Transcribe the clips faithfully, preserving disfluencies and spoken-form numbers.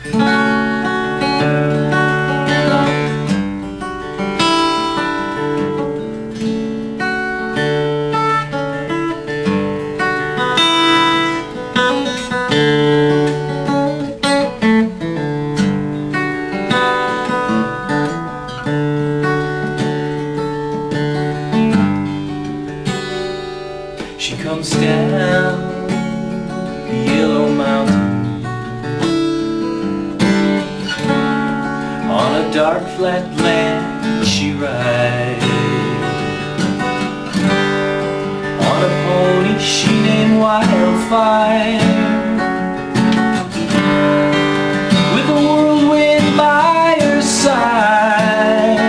She comes down the yellow mountain on a dark flat land. She rides on a pony she named Wildfire, with a whirlwind by her side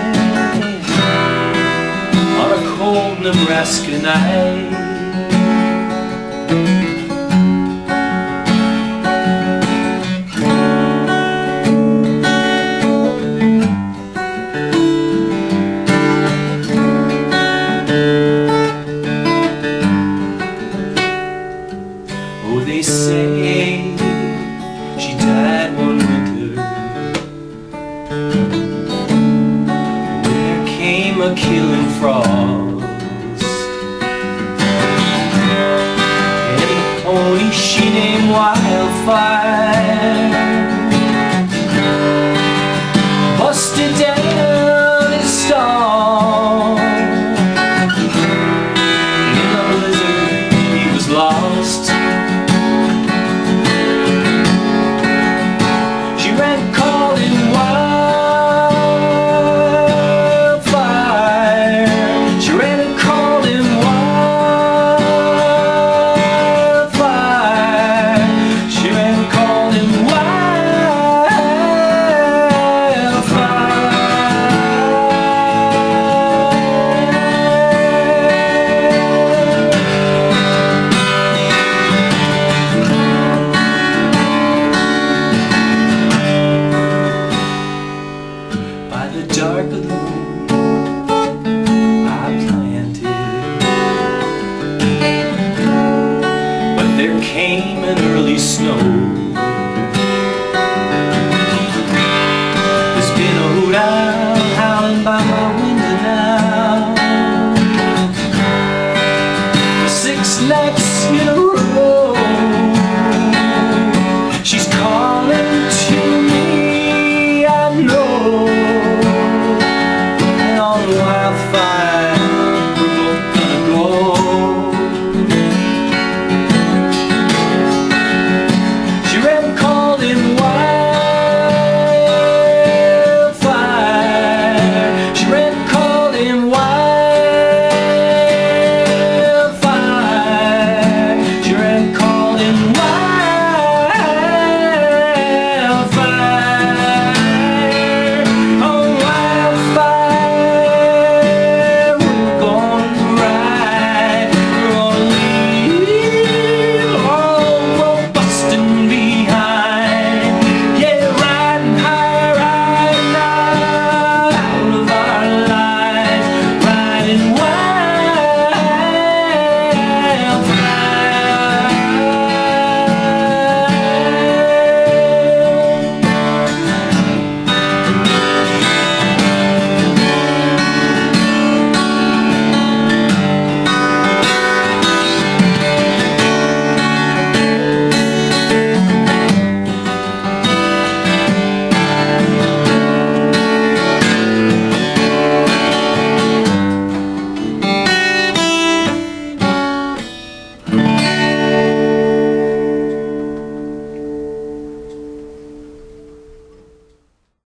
on a cold Nebraska night. Oh, they say she died one winter. There came a killing frost, and a pony she named Wildfire